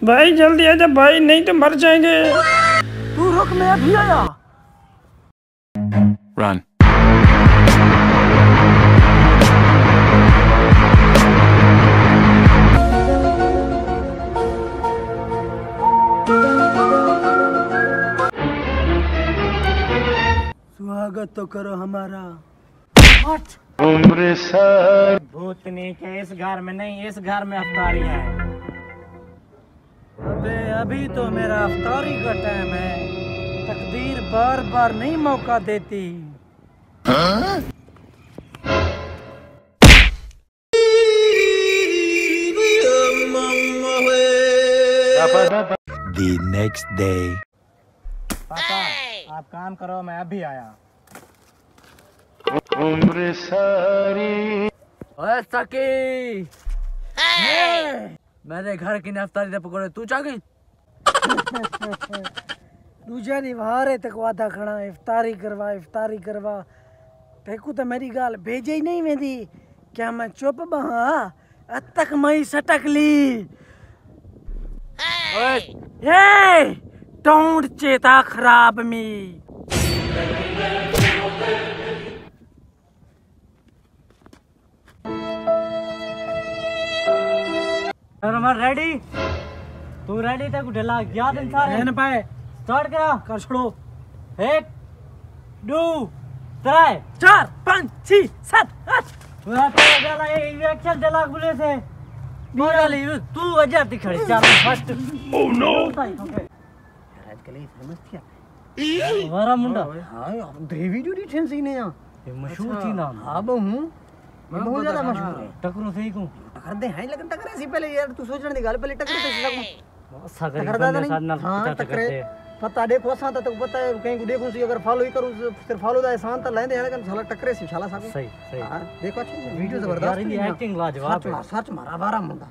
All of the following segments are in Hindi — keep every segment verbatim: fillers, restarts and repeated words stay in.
भाई जल्दी आ जा भाई, नहीं तो मर जाएंगे। तू रुक, मैं अभी आया। Run. स्वागत तो करो हमारा। उम्र सर भूतनी के इस घर में नहीं, इस घर में अफ्तारी है। अबे अभी तो मेरा अफ्तारी का टाइम है। तकदीर बार बार नहीं मौका देती। हाँ? The next day. पापा आप काम करो, मैं अभी आया। उम्र सारी ओए सकी, मेरे घर की अफ्तारी दे पकड़े, तू चाह गई? दूजा नहीं वहारे तक वादा खड़ा, इफ्तारी करवा इफ्तारी करवा। तेकू तो मेरी गाल भेजे ही नहीं वेंदी। क्या मैं चुप बहा? अद तक मई सटक ली। ओए ये डोंट चेता खराब मी। रेडी? तू रेडी तक ढला याद इंसान है ना पाए। स्टार्ट करा कर छोड़ो। एक दो तीन चार पाँच छह सात आठ। पूरा तेरा डाला ये एक्शन डाला बोले से डाली तू वजह थी खड़ी। चल फर्स्ट। ओह नो आज के लिए फेमस थी हमारा मुंडा। हां देवी जो टेंशन नहीं है, ये मशहूर थी ना। हां बहु मैं बहुत ज्यादा मशहूर है। टकरू सही को कर दे है, लेकिन टकरे से पहले यार तू सोचने दी गल पहले टकरे से सकूं सगर बंदे साथ ना टकरे। पता देखो सा तो पता है कहीं को देखूं सी अगर फॉलो ही करूं फिर फॉलो दा एहसान तो लेंदे है, लेकिन साला टकरे से शाला सकूं। सही सही हां देखो अच्छी वीडियो जबरदस्त है, एक्टिंग लाजवाब है। सच मारा बारा मुंडा।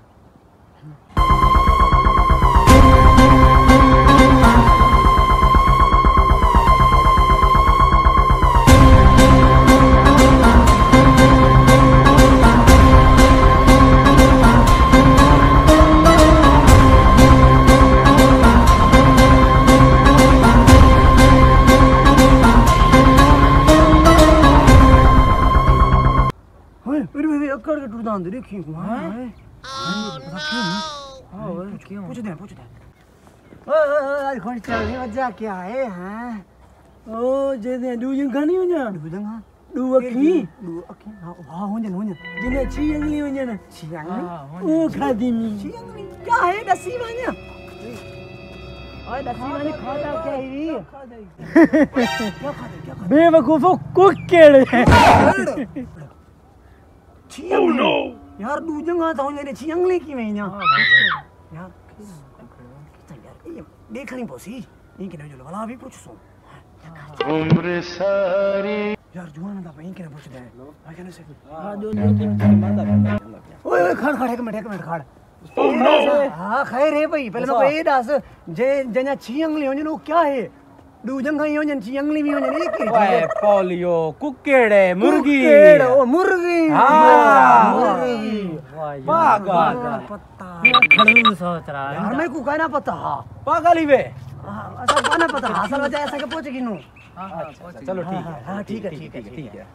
कर के टूटदान दे देखी हां पता क्यों? हां ओए क्यों पूछ दे पूछ दे। ओए आज कौन चल रही मजा क्या है? हां ओ जे दे दू जंग नहीं हो जा दू जंग। हां दू अखी दू अखी हां हो जन हो जन जिने छी अंगली हो जन छी अंगली ओ खादी मी छी अंगली क्या है दसी वान्या। ओए दसी वाली खाता क्या है? क्या खाता क्या बेवकूफो कुकेड़े। Oh no! यार दूजंग आता हूँ यार छियंग लेकी मैं यहाँ यार यार देखनी पौसी इनके ने जो वाला अभी पूछ सो उम्र सारी यार जुआन दा भाई इनके ने पूछ दे भाई कहने से हां जो जो ओए ओए खड़ खड़ एक मिनट एक मिनट खड़। Oh no! हां खैर है भाई पहले मैं ये दस जे जन्या छियंग ले हो जन वो क्या है? दूजंग ही हो जन छियंगली भी हो जन एक ही। ओए पोलियो कुकेड़े मुर्गी कुकेड़ ओ मुर्गी हां मुर्गी पागल पता खड़ू सोच रहा है यार मैं को कहना पता। पागल ही बे ऐसा कहना पता असल वजह ऐसा के पूछ गिनू। अच्छा चलो ठीक है हां ठीक है ठीक है ठीक है।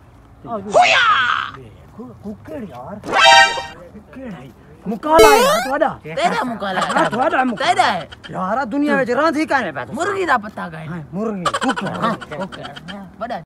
कुकेड़ यार कुकेड़ है मुकाला है थोड़ा तेरा मुकाला है थोड़ा मुकाला है यार दुनिया में रांधी काने पे मुर्गी दा पता गए मुर्गी कुकेड़ हां कुकेड़ बड़ा